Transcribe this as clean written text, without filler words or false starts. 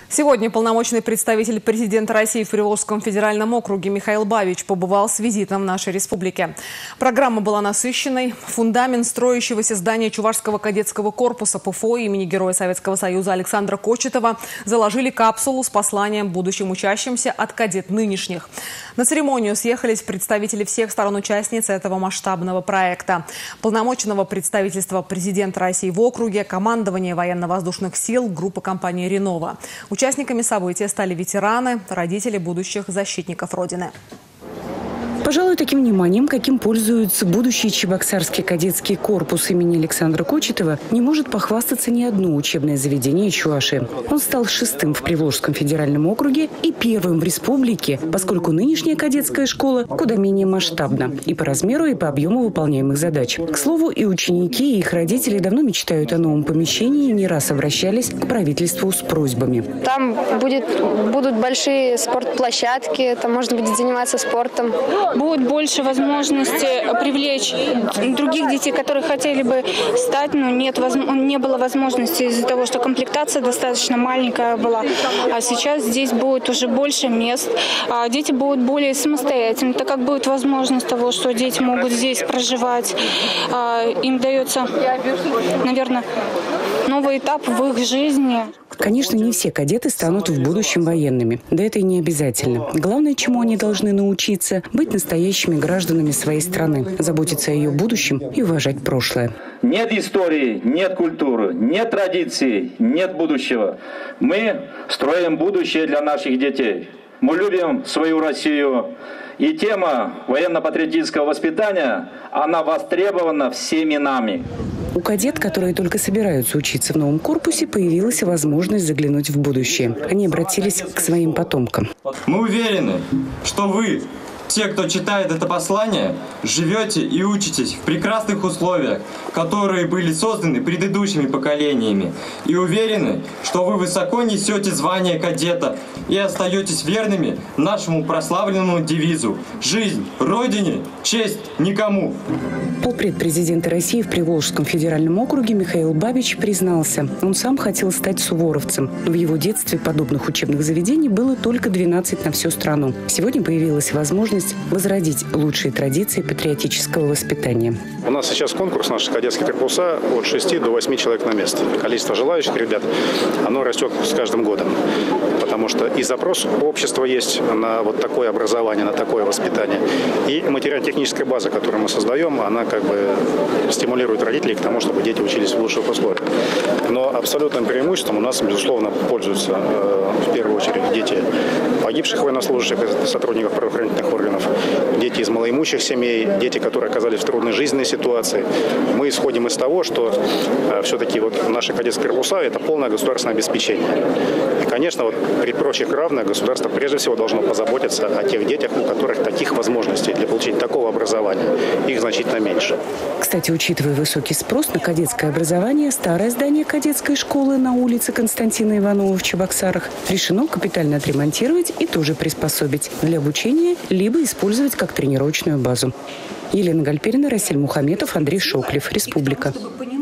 Сегодня полномочный представитель президента России в Приволжском федеральном округе Михаил Бабич побывал с визитом в нашей республике. Программа была насыщенной. Фундамент строящегося здания Чувашского кадетского корпуса ПФО имени Героя Советского Союза Александра Кочетова заложили капсулу с посланием будущим учащимся от кадет нынешних. На церемонию съехались представители всех сторон-участниц этого масштабного проекта. Полномочного представительства президента России в округе, командование военно-воздушных сил, группа компании «Ренова». Участниками события стали ветераны, родители будущих защитников Родины. Пожалуй, таким вниманием, каким пользуется будущий Чебоксарский кадетский корпус имени Александра Кочетова, не может похвастаться ни одно учебное заведение Чувашии. Он стал 6-м в Приволжском федеральном округе и 1-м в республике, поскольку нынешняя кадетская школа куда менее масштабна и по размеру, и по объему выполняемых задач. К слову, и ученики, и их родители давно мечтают о новом помещении и не раз обращались к правительству с просьбами. Там будут большие спортплощадки, там можно будет заниматься спортом. Будет больше возможности привлечь других детей, которые хотели бы стать, но не было возможности из-за того, что комплектация достаточно маленькая была. А сейчас здесь будет уже больше мест. Дети будут более самостоятельны, так как будет возможность того, что дети могут здесь проживать. Им дается, наверное, новый этап в их жизни. Конечно, не все кадеты станут в будущем военными. Да это и не обязательно. Главное, чему они должны научиться – быть настоящими гражданами своей страны, заботиться о ее будущем и уважать прошлое. Нет истории, нет культуры, нет традиций, нет будущего. Мы строим будущее для наших детей. Мы любим свою Россию. И тема военно-патриотического воспитания, она востребована всеми нами. У кадет, которые только собираются учиться в новом корпусе, появилась возможность заглянуть в будущее. Они обратились к своим потомкам. Мы уверены, что вы, те, кто читает это послание, живете и учитесь в прекрасных условиях, которые были созданы предыдущими поколениями. И уверены, что вы высоко несете звание кадета и остаетесь верными нашему прославленному девизу «Жизнь Родине, честь никому». Полпред президента России в Приволжском федеральном округе Михаил Бабич признался, он сам хотел стать суворовцем. В его детстве подобных учебных заведений было только 12 на всю страну. Сегодня появилась возможность возродить лучшие традиции патриотического воспитания. У нас сейчас конкурс, наши кадетские корпуса, от 6 до 8 человек на место. Количество желающих ребят, оно растет с каждым годом. Потому что и запрос общества есть на вот такое образование, на такое воспитание. И материально-техническая база, которую мы создаем, она как бы стимулирует родителей к тому, чтобы дети учились в лучших условиях. Но абсолютным преимуществом у нас, безусловно, пользуются в первую очередь дети погибших военнослужащих, сотрудников правоохранительных органов, дети из малоимущих семей, дети, которые оказались в трудной жизненной ситуации. Мы исходим из того, что все-таки вот наши кадетские корпуса – это полное государственное обеспечение. И, конечно, вот при прочих равных государство прежде всего должно позаботиться о тех детях, у которых таких возможностей для получения такого образования. Их значительно меньше. Кстати, учитывая высокий спрос на кадетское образование, старое здание кадетской школы на улице Константина Иванова в Чебоксарах решено капитально отремонтировать и тоже приспособить для обучения, либо использовать как тренировочную базу. Елена Гальперина, Расиль Мухаметов, Андрей Шоклев. Республика.